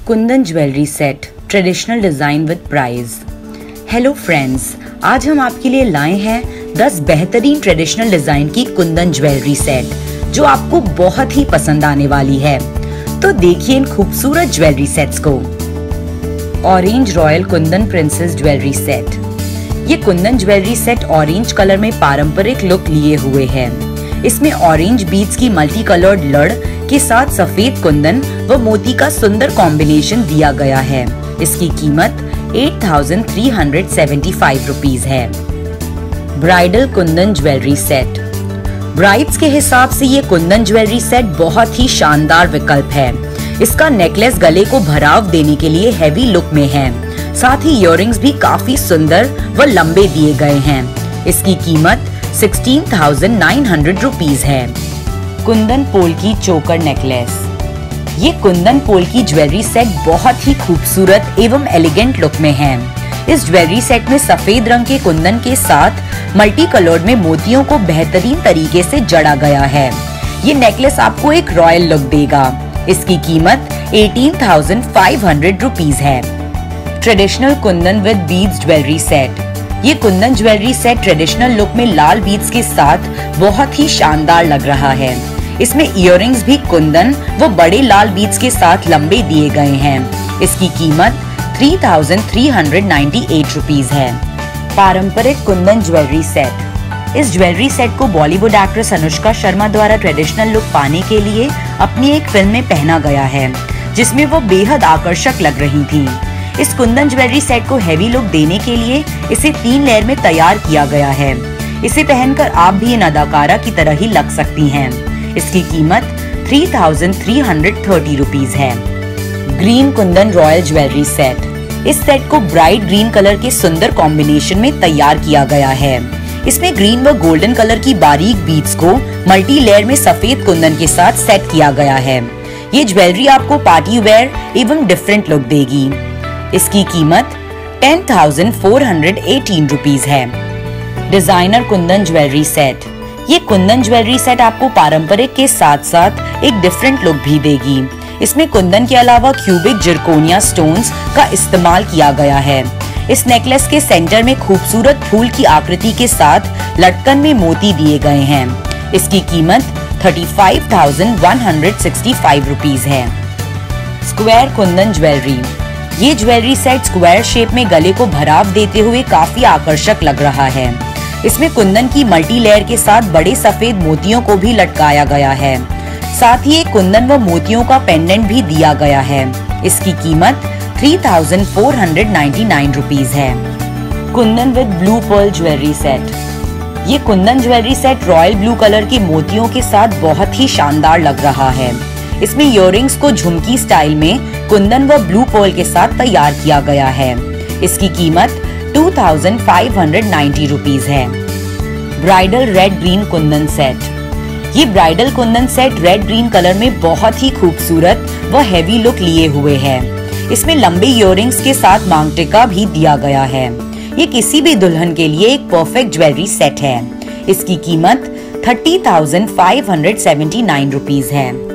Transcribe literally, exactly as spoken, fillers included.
Kundan jewellery set traditional design with price. Hello friends, आज हम आपके लिए लाए हैं दस बेहतरीन ट्रेडिशनल डिजाइन की कुंदन ज्वेलरी सेट जो आपको बहुत ही पसंद आने वाली है। तो देखिए इन खूबसूरत ज्वेलरी सेट्स को। Orange royal kundan princess jewellery set. ये kundan jewellery set orange colour में पारंपरिक लुक लिए हुए है। इसमें ऑरेंज बीड्स की मल्टी कलर्ड लड़ के साथ सफेद कुंदन व मोती का सुंदर कॉम्बिनेशन दिया गया है। इसकी कीमत आठ हज़ार तीन सौ पचहत्तर रुपीस है। Bridal kundan jewellery set. Brides के हिसाब से ये कुंदन ज्वेलरी सेट बहुत ही शानदार विकल्प है। इसका नेकलेस गले को भराव देने के लिए हैवी लुक में है। साथ ही इयररिंग्स भी काफी सुंदर व लंबे दिए गए हैं। इसकी कीमत सोलह हज़ार नौ सौ रुपीस है। कुंदन पोल की चोकर नेकलेस। ये कुंदन पोल की ज्वेलरी सेट बहुत ही खूबसूरत एवं एलिगेंट लुक में है। इस ज्वेलरी सेट में सफेद रंग के कुंदन के साथ मल्टी कलर्ड में मोतियों को बेहतरीन तरीके से जड़ा गया है। ये नेकलेस आपको एक रॉयल लुक देगा। इसकी कीमत अठारह हज़ार पाँच सौ रुपीस है। Traditional kundan with beads jewellery set. ये kundan jewellery set traditional look में लाल बीड्स के साथ बहुत ही शानदार लग रहा है। इसमें इयररिंग्स भी कुंदन व बड़े लाल बीड्स के साथ लंबे दिए गए हैं। इसकी कीमत तीन हज़ार तीन सौ अट्ठानवे रुपीस है। पारंपरिक कुंदन ज्वेलरी सेट। इस ज्वेलरी सेट को बॉलीवुड एक्ट्रेस अनुष्का शर्मा द्वारा ट्रेडिशनल लुक पाने के लिए अपनी एक फिल्म में पहना गया है, जिसमें वो बेहद आकर्षक लग रही थी। इस कुंदन ज्वेलरी सेट को हैवी लुक देने के लिए इसे तीन लेयर में तैयार किया गया है। इसे पहनकर आप भी इन अदाकारा की तरह ही लग सकती हैं। इसकी कीमत तीन हज़ार तीन सौ तीस रुपीस है। Green kundan royal jewellery set. इस सेट को ब्राइट ग्रीन कलर के सुंदर कॉम्बिनेशन में तैयार किया गया है। इसमें ग्रीन व गोल्डन कलर की बारीक बीड्स को मल्टी लेयर में सफेद कुंदन के साथ सेट किया गया है। ये ज्वेलरी आपको पार्टी वेयर एवं डिफरेंट लुक देगी। इसकी कीमत दस हज़ार चार सौ अठारह रुपीस है। Designer kundan jewellery set. ये कुंदन ज्वेलरी सेट आपको पारंपरिक के साथ साथ एक डिफरेंट लुक भी देगी। इसमें कुंदन के अलावा क्यूबिक जिरकोनिया स्टोन्स का इस्तेमाल किया गया है। इस नेकलेस के सेंटर में खूबसूरत फूल की आकृति के साथ लटकन में मोती दिए गए हैं। इसकी कीमत पैंतीस हज़ार एक सौ पैंसठ रुपीस है। Square kundan jewellery. ये ज्वेलरी सेट स्क्वायर शेप में गले को भराव देते हुए काफी आकर्षक लग रहा है। इसमें कुंदन की मल्टी लेयर के साथ बड़े सफेद मोतियों को भी लटकाया गया है। साथ ही एक कुंदन व मोतियों का पेंडेंट भी दिया गया है। इसकी कीमत तीन हज़ार चार सौ निन्यानवे रुपीस है। Kundan with blue pearl jewellery set. ये kundan jewellery set royal blue colour के मोतियों के साथ बहुत ही शानदार लग रहा है। इसमें इयररिंग्स को झुमकी स्टाइल में कुंदन व ब्लू पर्ल के साथ तैयार किया गया है। इसकी कीमत दो हज़ार पाँच सौ नब्बे रुपीस है। Bridal red green kundan set. ये bridal kundan set red green colour में बहुत ही खूबसूरत व हैवी लुक लिए हुए है। इसमें लंबे इयररिंग्स के साथ मांग टिका भी दिया गया है। ये किसी भी दुल्हन के लिए एक परफेक्ट ज्वेलरी सेट है। इसकी कीमत तीस हज़ार पाँच सौ उन्यासी रुपीस है।